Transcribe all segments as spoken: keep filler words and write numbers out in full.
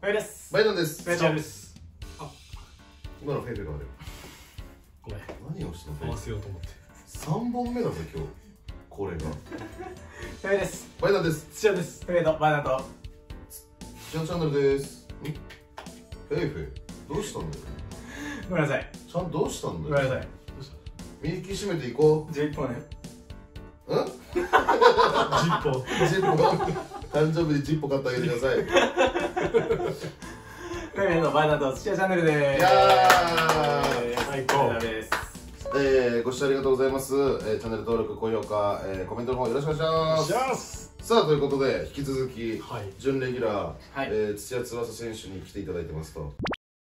フェイです。 バイダンです。 フェイトです。 あ、今のフェイフェイがある。 ごめん。 何をしたの？ 合わせようと思って。 三本目だぞ今日。これが。 フェイです。 バイダンです。 土屋です。フェイト、バイダンと。 土屋チャンネルです。ん？フェイフェイ、どうしたんだよ。 ごめんなさい。 ちゃんどうしたんだよ。 ごめんなさい。どうした？ 身引き締めていこう。 じゅういっぽんね。 うん？ じゅっぽん。 じゅっぽん。誕生日にじゅっぽん買ってあげてください。 フェイのバイダンと土屋チャンネルでーす。 いやー、最高です。 えー、ご視聴ありがとうございます。えー、チャンネル登録、高評価、えー、コメントの方よろしくお願いします。さあ、ということで引き続き、はい、準レギュラー、はい、えー、土屋翼選手に来ていただいてますと。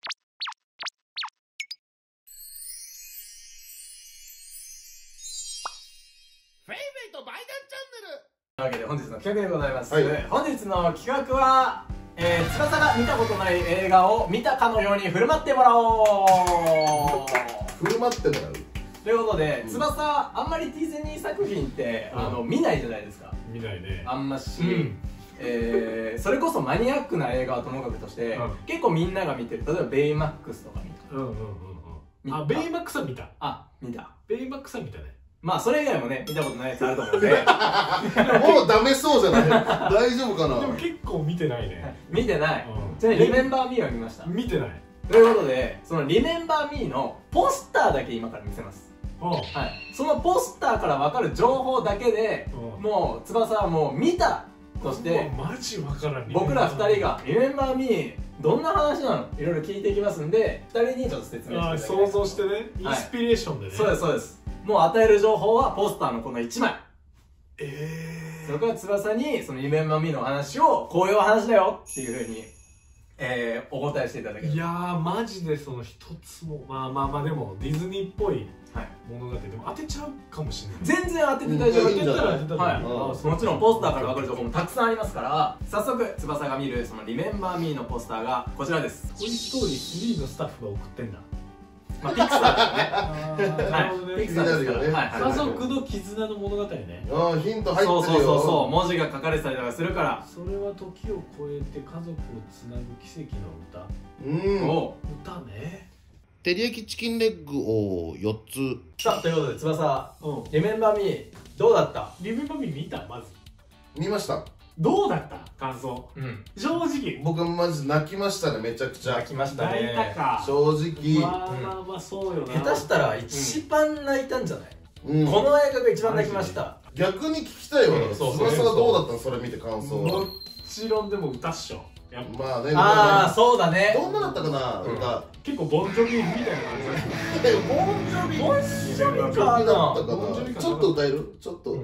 フェイフェイとバイダンチャンネルというわけで本日の企画でございます。はい、本日の企画は、えー、翼が見たことない映画を見たかのように振る舞ってもらおう。 振る舞ってもらうということで、うん、翼あんまりディズニー作品って、うん、あの見ないじゃないですか。 見ないね。 あんまし、うん、えー、それこそマニアックな映画はともかくとして、うん、結構みんなが見てる、例えばベイマックスとか見た。 うんうんうんうん。あ、ベイマックスは見た。 あ、見た。 ベイマックスは見たね。 まあそれ以外もね見たことないやつあると思うんでもうダメそうじゃない？大丈夫かな？ でも結構見てないね。 見てない。じゃあリメンバーミーは見ました？ 見てない。 ということで、そのリメンバーミーのポスターだけ今から見せます。はい。そのポスターから分かる情報だけで、もう翼はもう見たとして、 マジ分からん。 僕らふたりがリメンバーミーどんな話なのいろいろ聞いていきますんで、ふたりにちょっと説明していただきます。 想像してね、インスピレーションでね。 そうですそうです。もう与える情報はポスターのこのいちまい。 ええー、 それから翼にそのリメンバーミーの話をこういう話だよっていうふうに、えー、お答えしていただける。 いやーマジでその一つもまあまあまあでもディズニーっぽい物語でも当てちゃうかもしれない。 全然当てて大丈夫。 当てたら当てたら、はい、 もちろんポスターから分かる情報もたくさんありますから、早速翼が見るそのリメンバーミーのポスターがこちらです。 トイ・ストーリースリーのスタッフが送ってんだ。 まあピクサーですね。 なるほどね。 ピクサーですからね。 家族の絆の物語ね。 ああ、ヒント入ってるよ。 そうそうそうそう、文字が書かれてたりとかするから。 それは時を超えて家族をつなぐ奇跡の歌。 うん。 お歌ね。 照り焼きチキンレッグをよっつ。 さあということで翼、リメンバーミーどうだった？ リメンバーミー見た？まず見ました。 どうだった感想？うん、正直僕マジ泣きましたね。めちゃくちゃ泣きましたね。 泣いたか。 正直まあまあまあそうよな。 下手したら一番泣いたんじゃない？うん、この映画が一番泣きました。 逆に聞きたいわ。翼がどうだったの？それ見て感想は。 もちろんでも歌っしょ。 まあね。 ああそうだね。 どんなだったかな歌。 結構ボンジョビみたいな感じ。 え、ボンジョビ。ボンジョビかな。ちょっと歌える？ちょっと。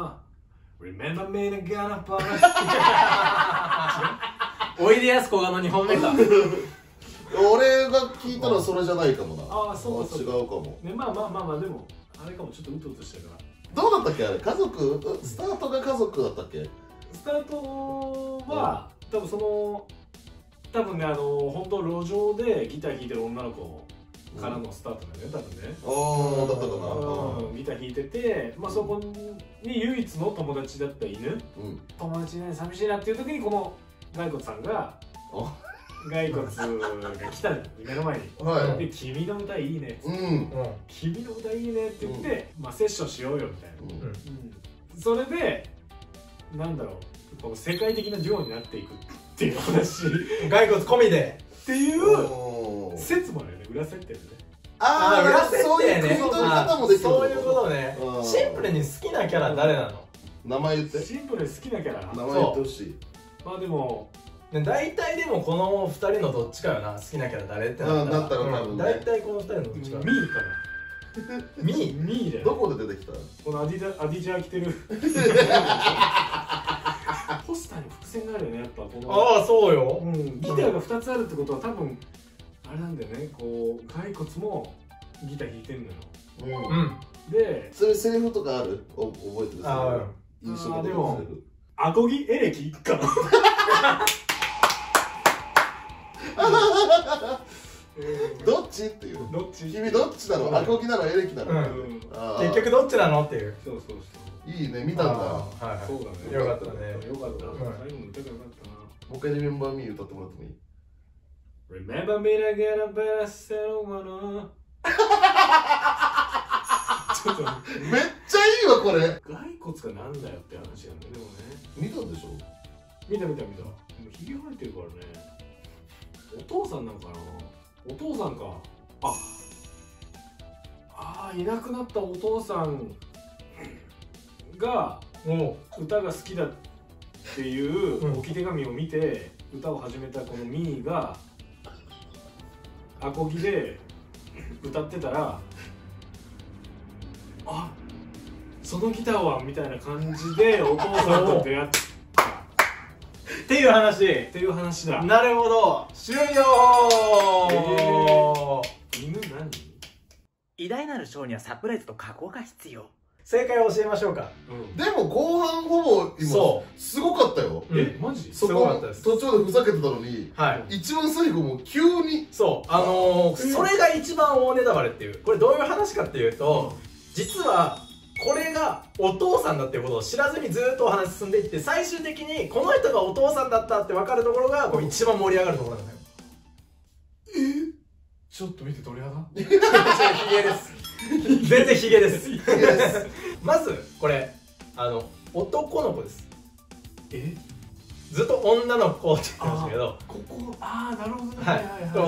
Remember me and gonna promise おいでやすこがのにほんめか。 俺が聞いたのはそれじゃないかもな。 ああそうかそうか。 違うかもね。まあまあまあまあでもあれかもちょっとうとうとしてるから。 どうだったっけあれ？家族スタートが家族だったっけ？ スタートは多分その多分ねあの本当路上でギター弾いてる女の子からのスタートだよね、多分ね。 ああ、だったかな。 ギター弾いてて、まあそこに唯一の友達だった犬、友達ね寂しいなっていう時にこの骸骨さんが骸骨が来たの目の前に。で、君の歌いいね。君の歌いいねって言って、まあセッションしようよみたいな。それでなんだろう、この世界的なデュオになっていくっていう話。 骸骨込みでっていう説もあるよね、裏設定でね。 ああ、裏設定ね。 そういうことね。シンプルに好きなキャラ誰なの？ 名前言って。 シンプルに好きなキャラ。 名前言ってほしい。 まあでも大体でもこのふたりのどっちかよな、好きなキャラ誰ってなったら大体このふたりのどっちか。 ミーかな。 ミー？ ミーだよ。 どこで出てきた？ このアディダアディジャー着てるポスターに伏線があるよね、やっぱこの。 ああそうよ。 ギターがふたつあるってことは多分あれなんだよね、こう骸骨もギター弾いてんのよ。うん。で、 それセリフとかある？覚えてる？ああ、 でもアコギエレキかな。 どっちっていう。 どっち？ 君どっちなの？アコギなの？エレキなの？ 結局どっちなのっていう。 そうそうそう。 いいね、見たんだ。 はいはい。そうだね。 よかったね。 よかった。最後の歌がよかったな。 もう一回リメンバーミー歌ってもらってもいい？ Remember me to get a better set of one ちょっとめっちゃいいわこれ。 骸骨がなんだよって話なんだよ。でもね、 見たんでしょ。 見た見た見た。でもひげ生えてるからね。お父さんなんかな。お父さんか。ああー、いなくなったお父さんが歌が好きだっていう置き手紙を見て歌を始めたこのミーがアコギで歌ってたら、あ、そのギターはみたいな感じでお父さんと出会ったっていう話っていう話だ。 なるほど、終了。 えー、犬何？ 偉大なるショーにはサプライズと加工が必要。正解を教えましょうか。 うん、でも後半ほぼ今すごかったよ。 え、マジ？ そこ途中でふざけてたのに、 はい、 一番最後も急に、 そうあのー、それが一番大ネタバレっていう。これどういう話かっていうと、うん、実はこれがお父さんだっていうことを知らずにずっとお話進んでいって、最終的にこの人がお父さんだったって分かるところがこう一番盛り上がるところなんだよ。 えー、ちょっと見て、鳥肌？ ヒゲです。全然ヒゲです。まずこれあの男の子です。 え、 ずっと女の子って言ってましたけど、 ここ、ああ、なるほどね。 はい、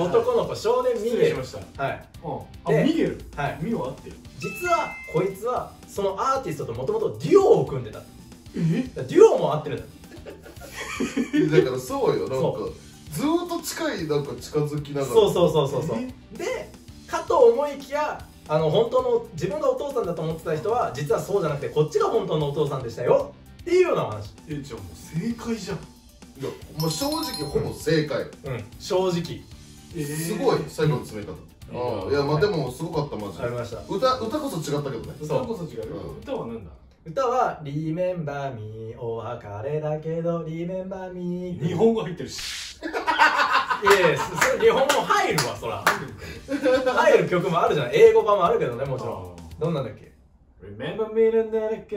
男の子、少年ミゲル。はい。 あ、ミゲル。 はい。 ミオあってる。 実はこいつはそのアーティストともともとデュオを組んでた。 え？ デュオも合ってるんだ。だからそうよ、なんかずーっと近い、なんか近づきながら。 そうそうそうそうそう。で、かと思いきや、あの本当の自分がお父さんだと思ってた人は実はそうじゃなくてこっちが本当のお父さんでしたよっていうような話。 え、じゃあもう正解じゃん。いや、もう正直ほぼ正解。 うん、正直。 えー、すごい最後の詰め方。ああ、いや、まあでもすごかったマジで。 ありました。 歌歌こそ違ったけどね。 歌こそ違う。歌はなんだ。 歌はリメンバーミー、お別れだけどリメンバーミー。 日本語入ってるし。 いやいや、それ日本語入るわ、そら。入る曲もあるじゃん。英語版もあるけどね、もちろん。どんなんだっけ？ Remember me なんだっけ？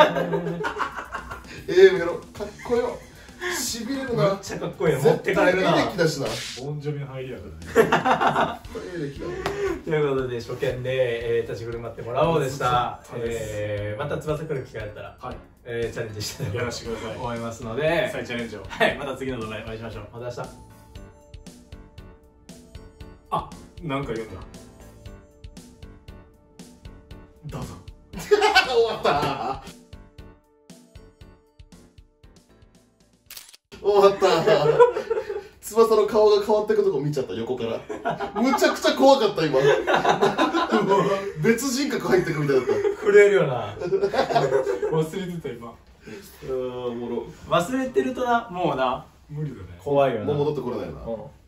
ええメロ、かっこよ。しびれるな。 めっちゃかっこいいな。持ってかれるな。 エレキだしな。 ボンジョビの入りやからね。 エレキだね。 ということで初見で、えー、立ち振る舞ってもらおうでした。えー、また翼来る機会あったら、はい、えー、チャレンジしたいと思いますので、 再チャレンジを。 はい、また次の動画でお会いしましょう。また明日。 あ、なんか読んだ。どうぞ。 終わった終わった翼の顔が変わっていくとこ見ちゃった、横からむちゃくちゃ怖かった今別人格入ってくみたいだった。 震えるよな忘れてた今。 うん、おもろ。 忘れてるとな、もうな無理だね。 怖いよな。 もう戻ってこれないな。 うん。